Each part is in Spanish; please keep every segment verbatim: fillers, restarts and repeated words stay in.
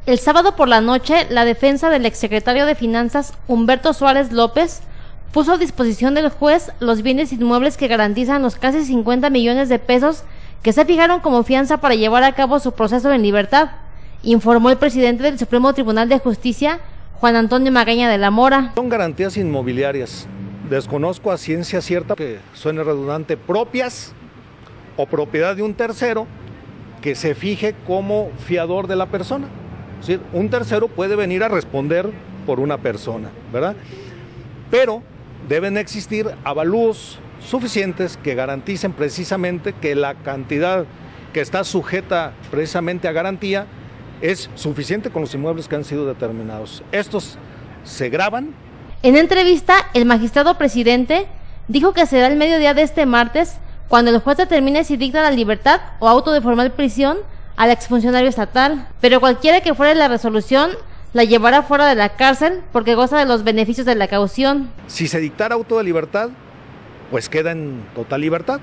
El sábado por la noche, la defensa del exsecretario de Finanzas, Humberto Suárez López, puso a disposición del juez los bienes inmuebles que garantizan los casi cincuenta millones de pesos que se fijaron como fianza para llevar a cabo su proceso en libertad, informó el presidente del Supremo Tribunal de Justicia, Juan Antonio Magaña de la Mora. Son garantías inmobiliarias, desconozco a ciencia cierta, que suene redundante, propias o propiedad de un tercero que se fije como fiador de la persona. Es decir, un tercero puede venir a responder por una persona, ¿verdad? Pero deben existir avalúos suficientes que garanticen precisamente que la cantidad que está sujeta precisamente a garantía es suficiente con los inmuebles que han sido determinados. Estos se graban. En entrevista, el magistrado presidente dijo que será el mediodía de este martes cuando el juez determine si dicta la libertad o auto de formal prisión al exfuncionario estatal, pero cualquiera que fuera la resolución la llevará fuera de la cárcel porque goza de los beneficios de la caución. Si se dictara auto de libertad, pues queda en total libertad.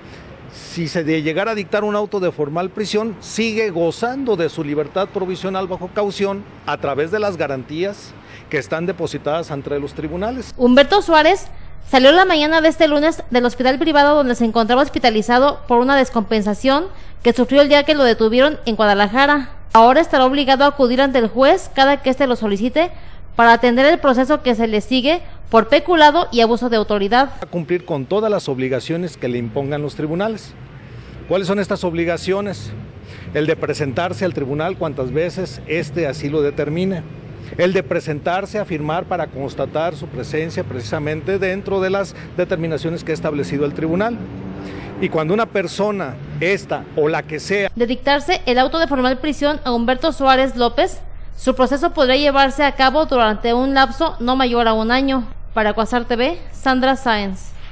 Si se de llegara a dictar un auto de formal prisión, sigue gozando de su libertad provisional bajo caución a través de las garantías que están depositadas ante los tribunales. Humberto Suárez salió la mañana de este lunes del hospital privado donde se encontraba hospitalizado por una descompensación que sufrió el día que lo detuvieron en Guadalajara. Ahora estará obligado a acudir ante el juez cada que éste lo solicite para atender el proceso que se le sigue por peculado y abuso de autoridad. A cumplir con todas las obligaciones que le impongan los tribunales. ¿Cuáles son estas obligaciones? El de presentarse al tribunal cuantas veces éste así lo determine. El de presentarse a firmar para constatar su presencia precisamente dentro de las determinaciones que ha establecido el tribunal. Y cuando una persona, esta o la que sea, de dictarse el auto de formal prisión a Humberto Suárez López, su proceso podría llevarse a cabo durante un lapso no mayor a un año. Para Quasar T V, Sandra Sáenz.